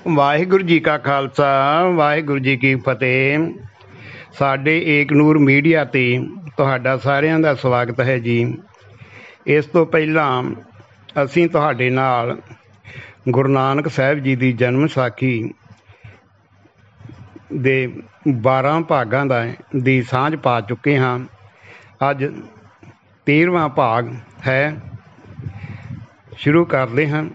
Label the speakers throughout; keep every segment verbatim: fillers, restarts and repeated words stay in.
Speaker 1: ਵਾਹਿਗੁਰੂ ਜੀ ਕਾ ਖਾਲਸਾ ਵਾਹਿਗੁਰੂ ਜੀ ਕੀ ਫਤਿਹ। ਸਾਡੇ ਏਕਨੂਰ ਮੀਡੀਆ 'ਤੇ ਤੁਹਾਡਾ ਸਾਰਿਆਂ ਦਾ ਸਵਾਗਤ ਹੈ ਜੀ। ਇਸ ਤੋਂ ਪਹਿਲਾਂ ਅਸੀਂ ਤੁਹਾਡੇ ਨਾਲ ਗੁਰੂ ਨਾਨਕ ਸਾਹਿਬ ਜੀ ਦੀ ਜਨਮ ਵਿਸਾਖੀ ਦੇ ਬਾਰਾਂ ਭਾਗਾਂ ਦਾ ਦੀ ਸਾਂਝ ਪਾ ਚੁੱਕੇ ਹਾਂ। ਅੱਜ ਤੇਰ੍ਹਵਾਂ ਭਾਗ ਹੈ। ਸ਼ੁਰੂ ਕਰਦੇ ਹਾਂ।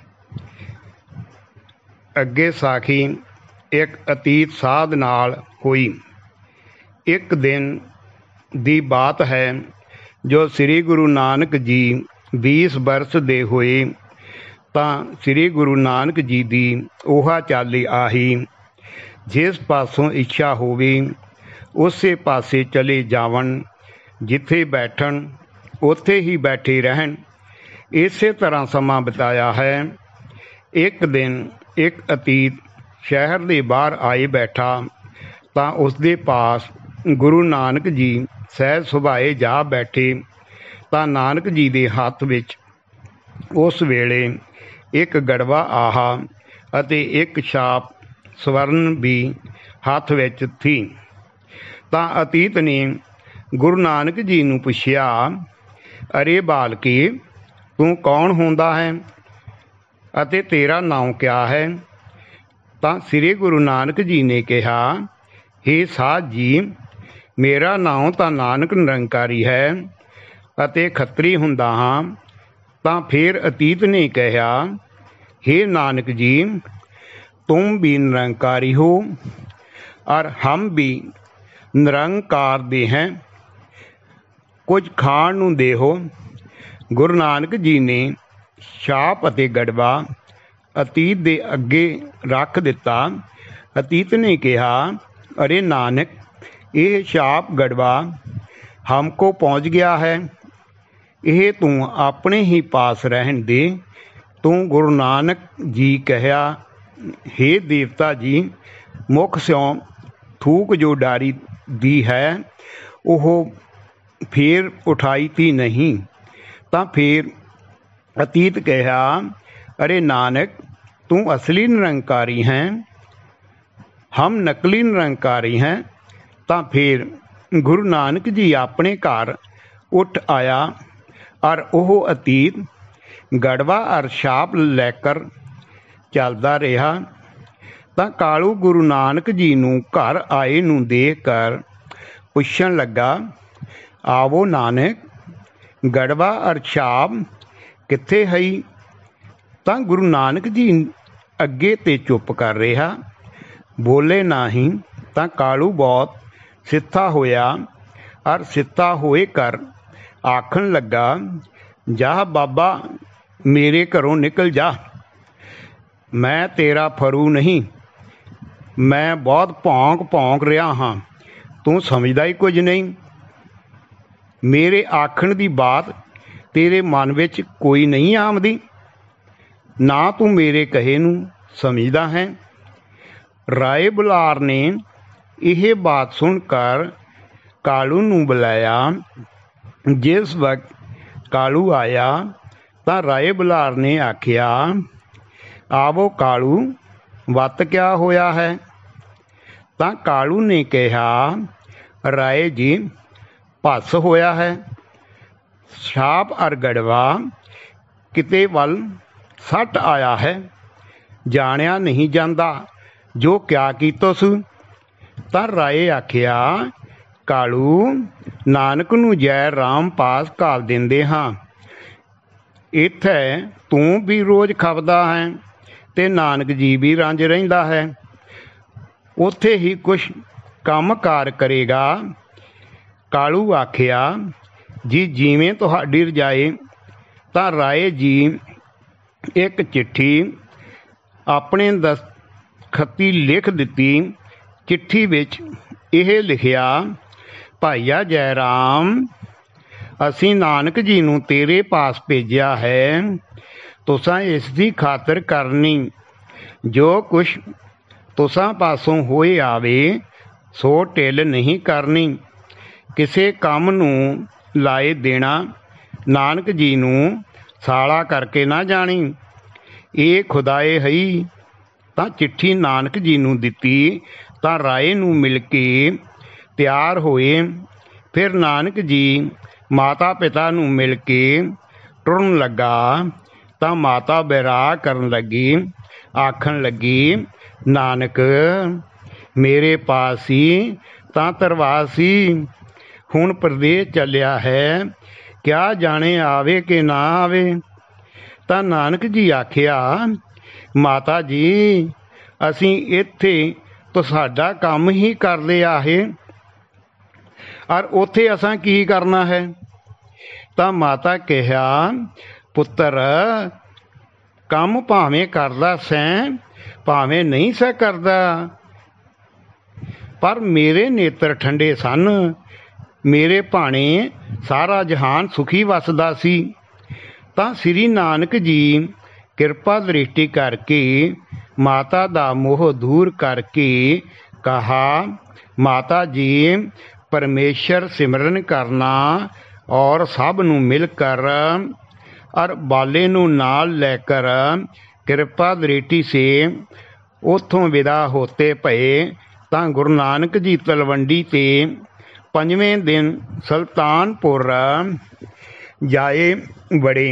Speaker 1: ਅੱਗੇ ਸਾਖੀ ਇੱਕ ਅਤੀਤ ਸਾਧ ਨਾਲ ਹੋਈ। ਇੱਕ ਦਿਨ ਦੀ ਬਾਤ ਹੈ ਜੋ ਸ੍ਰੀ ਗੁਰੂ ਨਾਨਕ ਜੀ ਵੀਸ ਵਰਸ ਦੇ ਹੋਏ ਤਾਂ ਸ੍ਰੀ ਗੁਰੂ ਨਾਨਕ ਜੀ ਦੀ ਉਹ ਚਾਲੀ ਆਹੀ, ਜਿਸ ਪਾਸੋਂ ਇੱਛਾ ਹੋਵੇ ਉਸੇ ਪਾਸੇ ਚਲੇ ਜਾਵਣ, ਜਿੱਥੇ ਬੈਠਣ ਉੱਥੇ ਹੀ ਬੈਠੇ ਰਹਿਣ। ਇਸੇ ਤਰ੍ਹਾਂ ਸਮਾਂ ਬਿਤਾਇਆ ਹੈ। ਇੱਕ ਦਿਨ ਇੱਕ ਅਤੀਤ ਸ਼ਹਿਰ ਦੇ ਬਾਹਰ ਆਏ ਬੈਠਾ ਤਾਂ ਉਸਦੇ ਪਾਸ ਗੁਰੂ ਨਾਨਕ ਜੀ ਸਹਿਜ ਸੁਭਾਏ ਜਾ ਬੈਠੇ ਤਾਂ ਨਾਨਕ ਜੀ ਦੇ ਹੱਥ ਵਿੱਚ ਉਸ ਵੇਲੇ ਇੱਕ ਗੜਵਾ ਆਹਾ ਅਤੇ ਇੱਕ ਛਾਪ ਸਵਰਨ ਵੀ ਹੱਥ ਵਿੱਚ ਸੀ। ਤਾਂ ਅਤੀਤ ਨੇ ਗੁਰੂ ਨਾਨਕ ਜੀ ਨੂੰ ਪੁੱਛਿਆ, ਅਰੇ ਬਾਲਕੇ, ਤੂੰ ਕੌਣ ਹੁੰਦਾ ਹੈ ਅਤੇ ਤੇਰਾ ਨਾਮ ਕਿਆ ਹੈ? ਤਾਂ ਸ੍ਰੀ ਗੁਰੂ ਨਾਨਕ ਜੀ ਨੇ ਕਿਹਾ, ਹੇ ਸਾਧ ਜੀ, ਮੇਰਾ ਨਾਮ ਤਾਂ ਨਾਨਕ ਨਿਰੰਕਾਰੀ ਹੈ ਅਤੇ ਖੱਤਰੀ ਹੁੰਦਾ ਹਾਂ। ਤਾਂ ਫਿਰ ਅਤੀਤ ਨੇ ਕਿਹਾ, हे ਨਾਨਕ ਜੀ, तुम भी निरंकारी हो और हम भी निरंकार दे हैं, कुछ खाण नूं देहो। गुरु नानक जी ने छाप ਅਤੇ ਗੜਵਾ ਅਤੀਤ ਦੇ ਅੱਗੇ ਰੱਖ ਦਿੱਤਾ। ਅਤੀਤ ਨੇ ਕਿਹਾ, ਅਰੇ ਨਾਨਕ, ਇਹ ਛਾਪ ਗੜਵਾ ਹਮਕੋ ਪਹੁੰਚ ਗਿਆ ਹੈ, ਇਹ ਤੂੰ ਆਪਣੇ ਹੀ ਪਾਸ ਰਹਿਣ ਦੇ। ਤੂੰ ਗੁਰੂ ਨਾਨਕ ਜੀ ਕਹਿਆ, हे ਦੇਵਤਾ ਜੀ, ਮੁੱਖ ਸਿਉਂ ਥੂਕ ਜੋ ਡਾਰੀ ਦੀ ਹੈ ਉਹ ਫੇਰ ਉਠਾਈ ਤੀ ਨਹੀਂ। ਤਾਂ ਫਿਰ ਅਤੀਤ ਕਿਹਾ, ਅਰੇ ਨਾਨਕ, ਤੂੰ ਅਸਲੀ ਨਿਰੰਕਾਰੀ ਹੈ, ਹਮ ਨਕਲੀ ਨਿਰੰਕਾਰੀ ਹੈ। ਤਾਂ ਫਿਰ ਗੁਰੂ ਨਾਨਕ ਜੀ ਆਪਣੇ ਘਰ ਉੱਠ ਆਇਆ ਔਰ ਉਹ ਅਤੀਤ ਗੜਵਾ ਔਰ ਛਾਪ ਲੈ ਕਰ ਚੱਲਦਾ ਰਿਹਾ। ਤਾਂ ਕਾਲੂ ਗੁਰੂ ਨਾਨਕ ਜੀ ਨੂੰ ਘਰ ਆਏ ਨੂੰ ਦੇਖ ਕਰ ਪੁੱਛਣ ਲੱਗਾ, ਆਵੋ ਨਾਨਕ, ਗੜਵਾ ਔਰ ਛਾਪ ਕਿੱਥੇ ਹੈ? ਤਾਂ ਗੁਰੂ ਨਾਨਕ ਜੀ ਅੱਗੇ ਤੇ ਚੁੱਪ ਕਰ ਰਿਹਾ, ਬੋਲੇ ਨਹੀਂ। ਤਾਂ ਕਾਲੂ ਬਹੁਤ ਸਿੱਥਾ ਹੋਇਆ ਔਰ ਸਿੱਥਾ ਹੋਏ ਕਰ ਆਖਣ ਲੱਗਾ, ਜਾ ਬਾਬਾ, ਮੇਰੇ ਘਰੋਂ ਨਿਕਲ ਜਾ, ਮੈਂ ਤੇਰਾ ਫਰੂ ਨਹੀਂ। ਮੈਂ ਬਹੁਤ ਭੌਂਕ ਭੌਂਕ ਰਿਹਾ ਹਾਂ, ਤੂੰ ਸਮਝਦਾ ਹੀ ਕੁਝ ਨਹੀਂ। ਮੇਰੇ ਆਖਣ ਦੀ ਬਾਤ ਤੇਰੇ ਮਨ ਵਿੱਚ ਕੋਈ ਨਹੀਂ ਆਉਂਦੀ, ਨਾ ਤੂੰ ਮੇਰੇ ਕਹੇ ਨੂੰ ਸਮਝਦਾ ਹੈ। ਰਾਏ ਬੁਲਾਰ ਨੇ ਇਹ ਬਾਤ ਸੁਣ ਕਰ ਕਾਲੂ ਨੂੰ ਬੁਲਾਇਆ। ਜਿਸ ਵਕਤ ਕਾਲੂ ਆਇਆ ਤਾਂ ਰਾਏ ਬੁਲਾਰ ਨੇ ਆਖਿਆ, ਆਵੋ ਕਾਲੂ, ਵੱਤ ਕਿਆ ਹੋਇਆ ਹੈ? ਤਾਂ ਕਾਲੂ ਨੇ ਕਿਹਾ, ਰਾਏ ਜੀ, ਭੱਸ ਹੋਇਆ ਹੈ। ਛਾਪ ਔਰ ਗੜਵਾ ਕਿਤੇ ਵੱਲ ਸੱਟ ਆਇਆ ਹੈ, ਜਾਣਿਆ ਨਹੀਂ ਜਾਂਦਾ ਜੋ ਕਿਆ ਕੀਤਾ ਸੂ। ਤਾਂ ਰਾਏ ਆਖਿਆ, ਕਾਲੂ, ਨਾਨਕ ਨੂੰ ਜੈ ਰਾਮ ਪਾਸ ਘਾਲ ਦਿੰਦੇ ਹਾਂ। ਇੱਥੇ ਤੂੰ ਵੀ ਰੋਜ਼ ਖਪਦਾ ਹੈ ਅਤੇ ਨਾਨਕ ਜੀ ਵੀ ਰੰਜ ਰਹਿੰਦਾ ਹੈ, ਉੱਥੇ ਹੀ ਕੁਛ ਕੰਮ ਕਾਰ ਕਰੇਗਾ। ਕਾਲੂ ਆਖਿਆ, ਜੀ ਜਿਵੇਂ ਤੁਹਾਡੀ ਰਜਾਏ। ਤਾਂ ਰਾਏ ਜੀ ਇੱਕ ਚਿੱਠੀ ਆਪਣੇ ਦਸਤਖਤੀ ਲਿਖ ਦਿੱਤੀ। ਚਿੱਠੀ ਵਿੱਚ ਇਹ ਲਿਖਿਆ, ਭਾਈਆ ਜੈ ਰਾਮ, ਅਸੀਂ ਨਾਨਕ ਜੀ ਨੂੰ ਤੇਰੇ ਪਾਸ ਭੇਜਿਆ ਹੈ। ਤੁਸਾਂ ਇਸ ਦੀ ਖਾਤਰ ਕਰਨੀ, ਜੋ ਕੁਛ ਤੁਸਾਂ ਪਾਸੋਂ ਹੋਏ ਆਵੇ ਸੋ ਢਿੱਲ ਨਹੀਂ ਕਰਨੀ। ਕਿਸੇ ਕੰਮ ਨੂੰ ਲਾਏ ਦੇਣਾ, ਨਾਨਕ ਜੀ ਨੂੰ ਸਾਲਾ ਕਰਕੇ ਨਾ ਜਾਣੀ। ਇਹ ਖੁਦਾਏ ਹਈ ਤਾਂ ਚਿੱਠੀ ਨਾਨਕ ਜੀ ਨੂੰ ਦਿੱਤੀ ਤਾਂ ਰਾਏ ਨੂੰ ਮਿਲ ਕੇ ਤਿਆਰ ਹੋਏ। ਫਿਰ ਨਾਨਕ ਜੀ ਮਾਤਾ ਪਿਤਾ ਨੂੰ ਮਿਲ ਕੇ ਟੁਰਨ ਲੱਗਾ ਤਾਂ ਮਾਤਾ ਬੈਰਾਗ ਕਰਨ ਲੱਗੀ, ਆਖਣ ਲੱਗੀ, ਨਾਨਕ ਮੇਰੇ ਪਾਸ ਸੀ ਤਾਂ ਤਰਵਾਰ ਸੀ, ਹੁਣ ਪ੍ਰਦੇਸ਼ ਚੱਲਿਆ ਹੈ, ਕਿਆ ਜਾਣੇ ਆਵੇ ਕਿ ਨਾ ਆਵੇ। ਤਾਂ ਨਾਨਕ ਜੀ ਆਖਿਆ, ਮਾਤਾ ਜੀ ਅਸੀਂ ਇੱਥੇ ਤੁਹਾਡਾ ਕੰਮ ਹੀ ਕਰਦੇ ਆਹੇ, ਔਰ ਉੱਥੇ ਅਸਾਂ ਕੀ ਕਰਨਾ ਹੈ। ਤਾਂ ਮਾਤਾ ਕਿਹਾ, ਪੁੱਤਰ ਕੰਮ ਭਾਵੇਂ ਕਰਦਾ ਸੈਂ ਭਾਵੇਂ ਨਹੀਂ ਸੈ ਕਰਦਾ, ਪਰ ਮੇਰੇ ਨੇਤਰ ਠੰਡੇ ਸਨ, ਮੇਰੇ ਭਾਣੇ ਸਾਰਾ ਜਹਾਨ ਸੁਖੀ ਵਸਦਾ ਸੀ। ਤਾਂ ਸ੍ਰੀ ਨਾਨਕ ਜੀ ਕਿਰਪਾ ਦ੍ਰਿਸ਼ਟੀ ਕਰਕੇ ਮਾਤਾ ਦਾ ਮੋਹ ਦੂਰ ਕਰਕੇ ਕਹਾ, ਮਾਤਾ ਜੀ परमेश्वर सिमरन करना और सब नू मिलकर और बाले नू नाल लेकर कृपा दृष्टि से उतों विदा होते पए। तां गुरु नानक जी तलवंडी ते पंजवें दिन सुल्तानपुर जाए बड़े।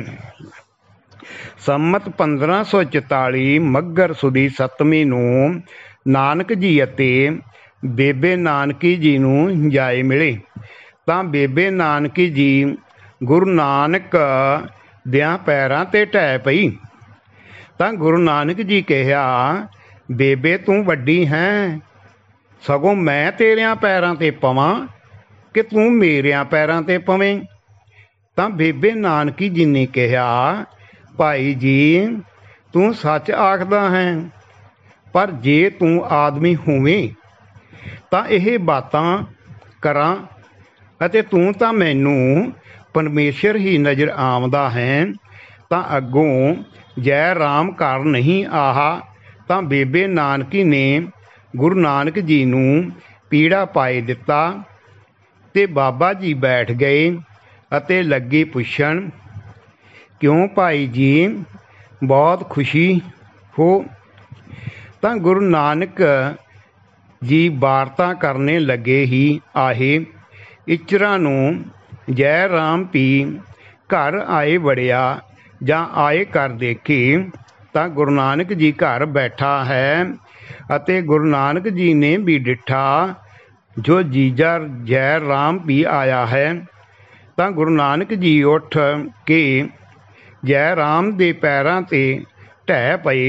Speaker 1: संमत पंद्रह सौ चौताली मग्घर सुदी सतवीं नू नानक जी अते बेबे नानकी जी नू जाए मिले। तां बेबे नानकी जी गुरु नानक दियां पैरां ते ढह पई। तां गुरु नानक जी कहा, बेबे तू वड्डी है, सगों मैं तेरियां पैरां ते पवां कि तू मेरियां पैरां ते पवें। तां बेबे नानकी जी ने कहा, भाई जी तू सच आखदा है, पर जे तू आदमी होवें तां इह बातां करां ਅਤੇ ਤੂੰ ਤਾਂ ਮੈਨੂੰ ਪਰਮੇਸ਼ਰ ਹੀ ਨਜ਼ਰ ਆਉਂਦਾ ਹੈ। ਤਾਂ ਅੱਗੋਂ ਜੈ ਰਾਮ ਘਰ ਨਹੀਂ ਆਹਾ। ਤਾਂ ਬੇਬੇ ਨਾਨਕੀ ਨੇ ਗੁਰੂ ਨਾਨਕ ਜੀ ਨੂੰ ਪੀੜਾ ਪਾਏ ਦਿੱਤਾ ਤੇ ਬਾਬਾ ਜੀ ਬੈਠ ਗਏ ਅਤੇ ਲੱਗੇ ਪੁੱਛਣ, ਕਿਉਂ ਭਾਈ ਜੀ ਬਹੁਤ ਖੁਸ਼ੀ ਹੋ। ਤਾਂ ਗੁਰੂ ਨਾਨਕ ਜੀ ਵਾਰਤਾ ਕਰਨੇ ਲੱਗੇ ਹੀ ਆਹੇ। इचरा नू जै राम पी घर आए वड़िया जां आए कर देखी तां गुरु नानक जी घर बैठा है अते गुरु नानक जी ने भी डिठा जो जीजा जै राम पी आया है। तां गुरु नानक जी उठ के जै राम दे पैरां ते ढह पए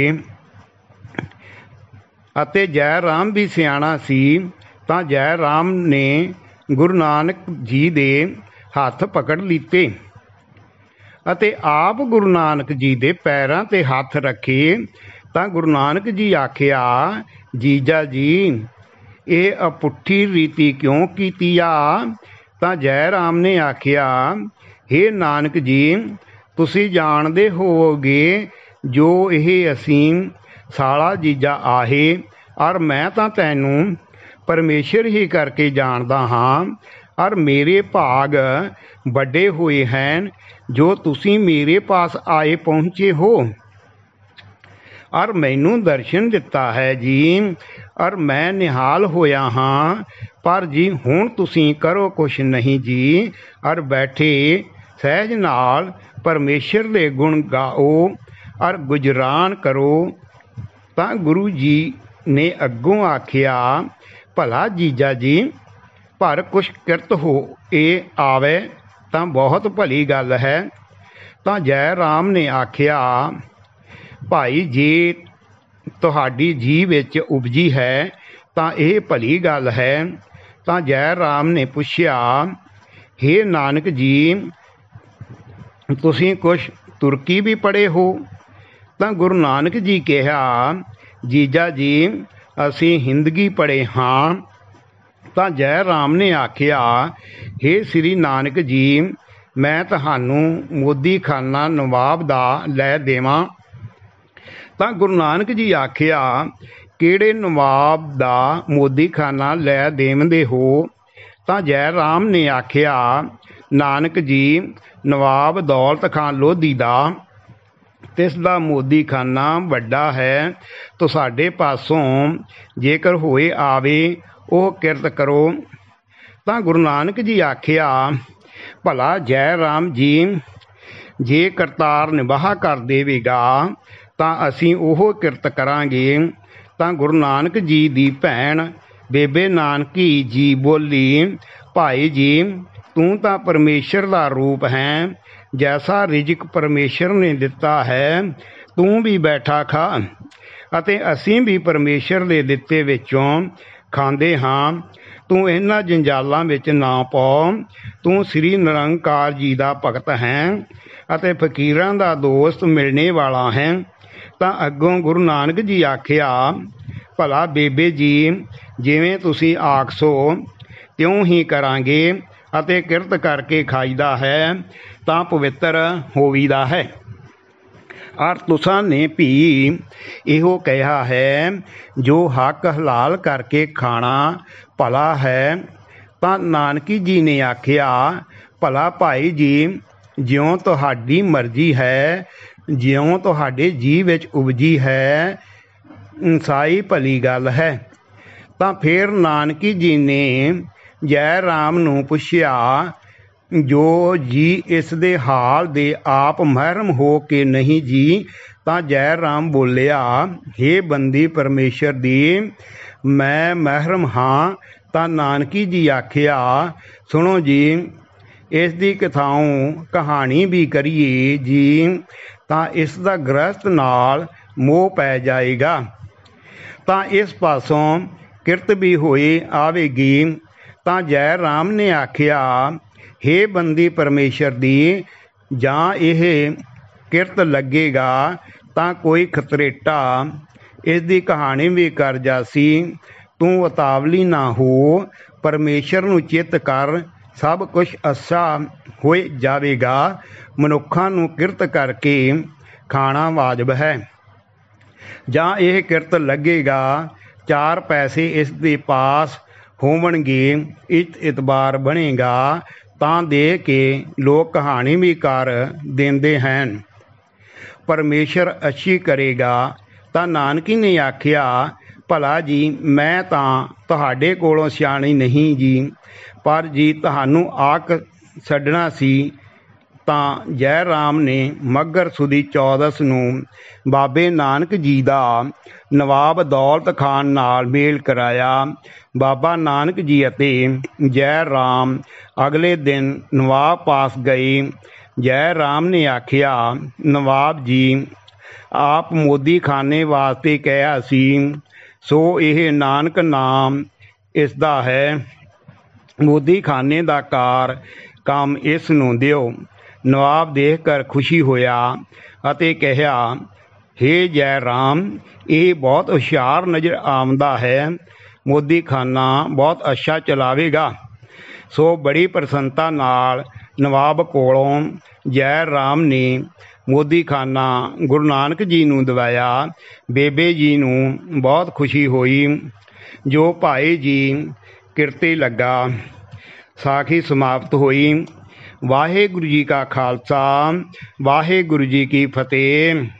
Speaker 1: अते जै राम भी सियाणा सी। तां जै राम ने गुरु नानक जी दे हथ पकड़ लीते अते आप गुरु नानक जी दे पैरां ते हथ रखे। तां गुरु नानक जी आखिया, जीजा जी ये अपुट्ठी रीति क्यों कीती आ। तां जै राम ने आखिया, हे नानक जी तुसी जानदे होवोगे जो ये असीं साला जीजा आहे और मैं तां तैनू परमेश्वर ही करके जानदा हाँ और मेरे भाग बड़े हुए हैं जो तुसी मेरे पास आए पहुँचे हो और मैनू दर्शन दिता है जी और मैं निहाल होया हाँ। पर जी हुण तुसी करो कुछ नहीं जी और बैठे सहज नाल परमेश्वर दे गुण गाओ और गुजरान करो। तां गुरु जी ने अग्गों आखिया, भला जीजा जी पर कुछ किरत हो ए आवे तां बहुत भली गल है। तां जै राम ने आखिया, भाई जी तुहाडी जी विच उपजी है तां इह भली गल है। तां जै राम ने पुछया, हे नानक जी तुसीं कुछ तुर्की भी पढ़े हो। तां गुरु नानक जी कहा, जीजा जी असी हिंदगी पढ़े हाँ। तां जै राम ने आखिया, हे श्री नानक जी मैं तहानू मोदी खाना नवाब दा लै देवां। तां गुरु नानक जी आखिया, किहड़े नवाब दा मोदी खाना लै देवंदे हो। तां जै राम ने आखिया, नानक जी नवाब दौलत खान लोधी दा। ਤਿਸ ਦਾ ਮੋਦੀਖਾਨਾ ਵੱਡਾ ਹੈ। ਤੁਹਾਡੇ ਪਾਸੋਂ ਜੇਕਰ ਹੋਏ ਆਵੇ ਉਹ ਕਿਰਤ ਕਰੋ। ਤਾਂ ਗੁਰੂ ਨਾਨਕ ਜੀ ਆਖਿਆ, ਭਲਾ ਜੈ ਰਾਮ ਜੀ, ਜੇ ਕਰਤਾਰ ਨਿਬਾਹ ਕਰ ਦੇਵੇਗਾ ਤਾਂ ਅਸੀਂ ਉਹ ਕਿਰਤ ਕਰਾਂਗੇ। ਤਾਂ ਗੁਰੂ ਨਾਨਕ ਜੀ ਦੀ ਭੈਣ ਬੇਬੇ ਨਾਨਕੀ ਜੀ ਬੋਲੀ, ਭਾਈ ਜੀ ਤੂੰ ਤਾਂ ਪਰਮੇਸ਼ਰ ਦਾ ਰੂਪ ਹੈ, ਜੈਸਾ ਰਿਜ਼ਕ ਪਰਮੇਸ਼ਰ ਨੇ ਦਿੱਤਾ ਹੈ ਤੂੰ ਵੀ ਬੈਠਾ ਖਾ, ਅਤੇ ਅਸੀਂ ਵੀ ਪਰਮੇਸ਼ਰ ਦੇ ਦਿੱਤੇ ਵਿੱਚੋਂ ਖਾਂਦੇ ਹਾਂ। ਤੂੰ ਇਹਨਾਂ ਜੰਜਾਲਾਂ ਵਿੱਚ ਨਾ ਪਾ, ਤੂੰ ਸ੍ਰੀ ਨਿਰੰਕਾਰ ਜੀ ਦਾ ਭਗਤ ਹੈ ਅਤੇ ਫਕੀਰਾਂ ਦਾ ਦੋਸਤ ਮਿਲਣੇ ਵਾਲਾ ਹੈ। ਤਾਂ ਅੱਗੋਂ ਗੁਰੂ ਨਾਨਕ ਜੀ ਆਖਿਆ, ਭਲਾ ਬੇਬੇ ਜੀ ਜਿਵੇਂ ਤੁਸੀਂ ਆਖਸੋ ਤਿਉਂ ਹੀ ਕਰਾਂਗੇ, ਅਤੇ ਕਿਰਤ ਕਰਕੇ ਖਾਈਦਾ ਹੈ ਤਾਂ ਪਵਿੱਤਰ ਹੋਵੀਦਾ ਹੈ। ਔਰ ਤੁਸਾਂ ਨੇ ਵੀ ਇਹੋ ਕਿਹਾ ਹੈ, ਜੋ ਹੱਕ ਹਲਾਲ ਕਰਕੇ ਖਾਣਾ ਭਲਾ ਹੈ। ਤਾਂ ਨਾਨਕੀ ਜੀ ਨੇ ਆਖਿਆ, ਭਲਾ ਭਾਈ ਜੀ ਜਿਉਂ ਤੁਹਾਡੀ ਮਰਜ਼ੀ ਹੈ, ਜਿਉਂ ਤੁਹਾਡੇ ਜੀਅ ਵਿੱਚ ਉਪਜੀ ਹੈ, ਸਾਈ ਭਲੀ ਗੱਲ ਹੈ। ਤਾਂ ਫਿਰ ਨਾਨਕੀ ਜੀ ਨੇ ਜੈ ਰਾਮ ਨੂੰ ਪੁੱਛਿਆ, ਜੋ ਜੀ ਇਸ ਦੇ ਹਾਲ ਦੇ ਆਪ ਮਹਿਰਮ ਹੋ ਕੇ ਨਹੀਂ ਜੀ। ਤਾਂ ਜੈ ਰਾਮ ਬੋਲਿਆ, ਹੇ ਬੰਦੀ ਪਰਮੇਸ਼ਰ ਦੀ, ਮੈਂ ਮਹਿਰਮ ਹਾਂ। ਤਾਂ ਨਾਨਕੀ ਜੀ ਆਖਿਆ, ਸੁਣੋ ਜੀ, ਇਸ ਦੀ ਕਥਾਉ ਕਹਾਣੀ ਵੀ ਕਰੀਏ ਜੀ, ਤਾਂ ਇਸ ਦਾ ਗ੍ਰਸਤ ਨਾਲ ਮੋਹ ਪੈ ਜਾਏਗਾ। ਤਾਂ ਇਸ ਪਾਸੋਂ ਕਿਰਤ ਵੀ ਹੋਈ ਆਵੇਗੀ। ਤਾਂ ਜੈ ਰਾਮ ਨੇ ਆਖਿਆ, ਹੇ ਬੰਦੀ ਪਰਮੇਸ਼ਰ ਦੀ, ਜਾਂ ਇਹ ਕਿਰਤ ਲੱਗੇਗਾ ਤਾਂ ਕੋਈ ਖਤਰੇਟਾ ਇਸ ਦੀ ਕਹਾਣੀ ਵੀ ਕਰ ਜਾਸੀ। ਤੂੰ ਉਤਾਵਲੀ ਨਾ ਹੋ, ਪਰਮੇਸ਼ਰ ਨੂੰ ਚਿੱਤ ਕਰ, ਸਭ ਕੁਛ ਅੱਛਾ ਹੋ ਜਾਵੇਗਾ। ਮਨੁੱਖਾਂ ਨੂੰ ਕਿਰਤ ਕਰਕੇ ਖਾਣਾ ਵਾਜਬ ਹੈ। ਜਾਂ ਇਹ ਕਿਰਤ ਲੱਗੇਗਾ, ਚਾਰ ਪੈਸੇ ਇਸ ਦੇ ਪਾਸ ਹੋਵਣਗੇ, ਇੱਜ਼ਤ ਇਤਬਾਰ ਬਣੇਗਾ, ਤਾਂ ਦੇ ਕੇ ਲੋਕ ਕਹਾਣੀ ਵੀ ਕਰ ਦਿੰਦੇ ਹਨ। ਪਰਮੇਸ਼ਰ ਅੱਛੀ ਕਰੇਗਾ। ਤਾਂ ਨਾਨਕੀ ਨੇ ਆਖਿਆ, ਭਲਾ ਜੀ ਮੈਂ ਤਾਂ ਤੁਹਾਡੇ ਕੋਲੋਂ ਸਿਆਣੀ ਨਹੀਂ ਜੀ, ਪਰ ਜੀ ਤੁਹਾਨੂੰ ਆਖ ਛੱਡਣਾ ਸੀ। ਤਾਂ ਜੈ ਰਾਮ ਨੇ ਮੱਘਰ ਸੁਦੀ ਚੌਦਸ ਨੂੰ ਬਾਬੇ ਨਾਨਕ ਜੀ ਦਾ ਨਵਾਬ ਦੌਲਤ ਖਾਨ ਨਾਲ ਮੇਲ ਕਰਾਇਆ। ਬਾਬਾ ਨਾਨਕ ਜੀ ਅਤੇ ਜੈ ਰਾਮ ਅਗਲੇ ਦਿਨ ਨਵਾਬ ਪਾਸ ਗਏ। ਜੈ ਰਾਮ ਨੇ ਆਖਿਆ, ਨਵਾਬ ਜੀ ਆਪ ਮੋਦੀ ਖਾਨੇ ਵਾਸਤੇ ਕਿਹਾ ਸੀ, ਸੋ ਇਹ ਨਾਨਕ ਨਾਮ ਇਸ ਦਾ ਹੈ। ਮੋਦੀ ਖਾਨੇ ਦਾ ਕਾਰ ਕੰਮ ਇਸ ਨੂੰ ਦਿਓ। ਨਵਾਬ ਦੇਖ ਕਰ ਖੁਸ਼ੀ ਹੋਇਆ ਅਤੇ ਕਿਹਾ, ਹੇ ਜੈ ਰਾਮ, ਇਹ ਬਹੁਤ ਹੁਸ਼ਿਆਰ ਨਜ਼ਰ ਆਉਂਦਾ ਹੈ, ਮੋਦੀ ਖਾਨਾ ਬਹੁਤ ਅੱਛਾ ਚਲਾਵੇਗਾ। ਸੋ ਬੜੀ ਪ੍ਰਸੰਨਤਾ ਨਾਲ ਨਵਾਬ ਕੋਲੋਂ ਜੈ ਰਾਮ ਨੇ ਮੋਦੀ ਖਾਨਾ ਗੁਰੂ ਨਾਨਕ ਜੀ ਨੂੰ ਦਿਵਾਇਆ। ਬੇਬੇ ਜੀ ਨੂੰ ਬਹੁਤ ਖੁਸ਼ੀ ਹੋਈ। ਜੋ ਭਾਈ ਜੀ ਕਿਰਤੇ ਲੱਗਾ। ਸਾਖੀ ਸਮਾਪਤ ਹੋਈ। ਵਾਹਿਗੁਰੂ ਜੀ ਕਾ ਖਾਲਸਾ, ਵਾਹਿਗੁਰੂ ਜੀ ਕੀ ਫਤਿਹ।